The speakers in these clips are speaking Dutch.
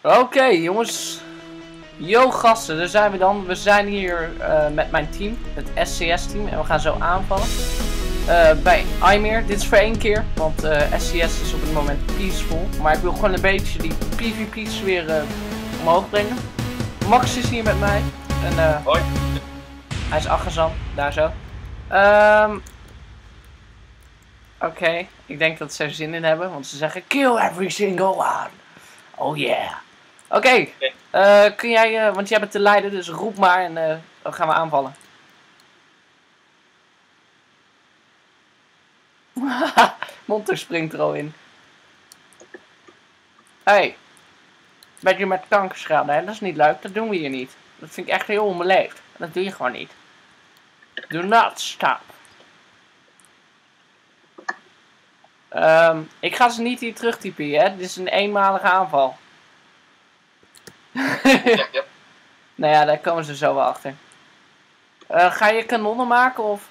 Oké, jongens. Yo gasten, daar zijn we dan. We zijn hier met mijn team, het SCS team. En we gaan zo aanvallen. Bij Aimir. Dit is voor 1 keer. Want SCS is op het moment peaceful. Maar ik wil gewoon een beetje die PvP's weer omhoog brengen. Max is hier met mij. En, hoi. Hij is Agazan, daar zo. Oké, ik denk dat ze er zin in hebben. Want ze zeggen kill every single one. Oh yeah. Oké, kun jij, want jij bent de leider, dus roep maar en dan gaan we aanvallen. Monter springt er al in. Hey, ben je met kankerschade? Hè? Dat is niet leuk, dat doen we hier niet. Dat vind ik echt heel onbeleefd. Dat doe je gewoon niet. Do not stop. Ik ga ze niet hier terugtypen, hè? Dit is een eenmalige aanval. Ja. Nou ja, daar komen ze zo wel achter. Ga je kanonnen maken of?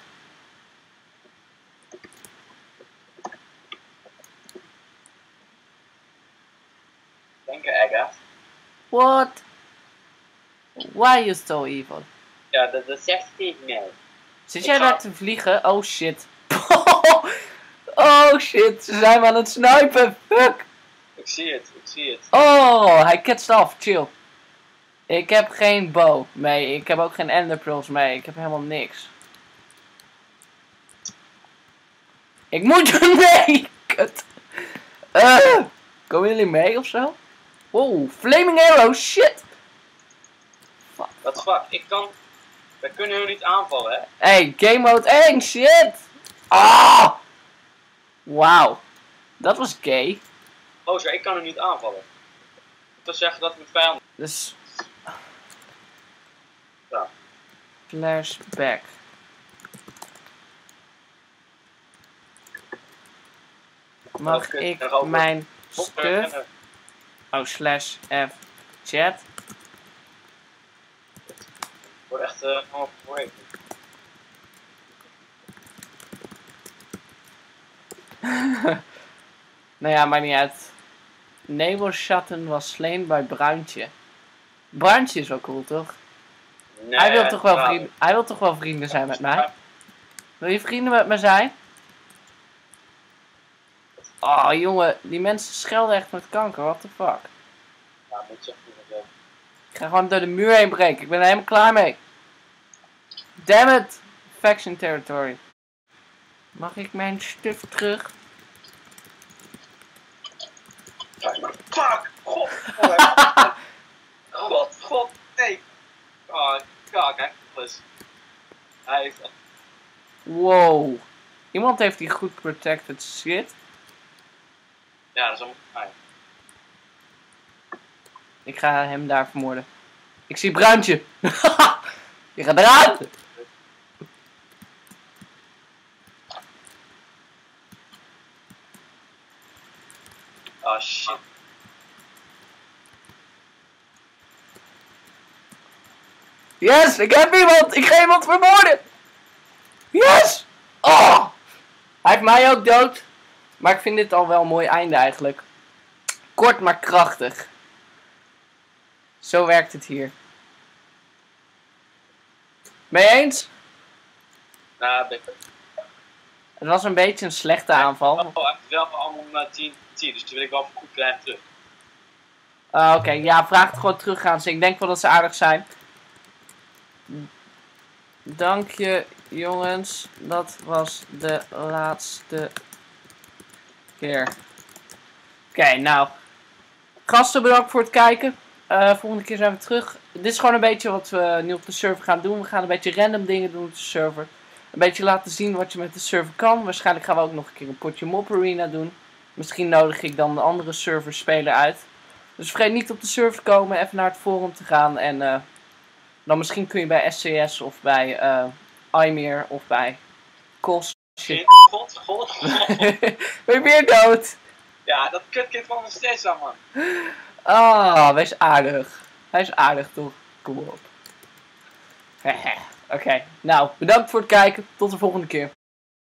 Denk je, Aga? What? Why are you so evil? Ja, dat zegt Steve mij. Zit jij daar te vliegen? Oh shit. Oh shit, ze zijn me aan het snipen. Fuck. Ik zie het. Oh, hij ketst af. Chill. Ik heb geen bow mee. Ik heb ook geen ender pearls mee. Ik heb helemaal niks. Ik moet er mee. Kut. Komen jullie mee of zo? Wow, flaming arrow. Shit. Fuck. Wat fuck? We kunnen hun niet aanvallen, hè? Hey, game mode 1. Shit. Ah. Wauw. Dat was gay. Oh, zo, ik kan hun niet aanvallen. Dat wil zeggen dat mijn vijand... Dus... Ja. Flashback. Mag ik mijn stuff... Oh, slash F chat. Wordt echt helemaal vergeten. Nou ja, maakt niet uit. Nebelschatten was slain bij Bruintje. Bruintje is wel cool, toch? Nee, Hij wil toch wel vrienden zijn met mij? Wil je vrienden met me zijn? Oh jongen, die mensen schelden echt met kanker, what the fuck. Ja, moet je echt niet. Ik ga gewoon door de muur heen breken, ik ben er helemaal klaar mee. Damn it! Faction territory. Mag ik mijn stuff terug? Fuck! God, nee! Oh, kak, hè? Dus. Hij heeft... Wow. Iemand heeft die goed protected shit. Ja, dat is allemaal... Ah, ja. Ik ga hem daar vermoorden. Ik zie Bruintje. Je gaat eraan. Oh shit. Yes, ik heb iemand. Ik ga iemand vermoorden. Yes. Oh. Hij heeft mij ook dood. Maar ik vind dit al wel een mooi einde eigenlijk. Kort maar krachtig. Zo werkt het hier. Ben je eens? Nou, Het was een beetje een slechte aanval. hij heeft wel allemaal 10, dus die wil ik wel goed krijgen terug. Oké, ja, vraag het gewoon terug gaan ze. Ik denk wel dat ze aardig zijn. Dank je, jongens. Dat was de laatste keer. Oké, nou. Gasten, bedankt voor het kijken. Volgende keer zijn we terug. Dit is gewoon een beetje wat we nu op de server gaan doen. We gaan een beetje random dingen doen op de server. Een beetje laten zien wat je met de server kan. Waarschijnlijk gaan we ook nog een keer een potje Mob Arena doen. Misschien nodig ik dan de andere serverspeler uit. Dus vergeet niet op de server te komen, even naar het forum te gaan. En dan misschien kun je bij SCS of bij Aimir of bij Kos. God. Ben je weer dood? Ja, dat kutkind van nog steeds aan, man. Ah, wees aardig. Hij is aardig toch? Kom op. Oké, nou, bedankt voor het kijken. Tot de volgende keer.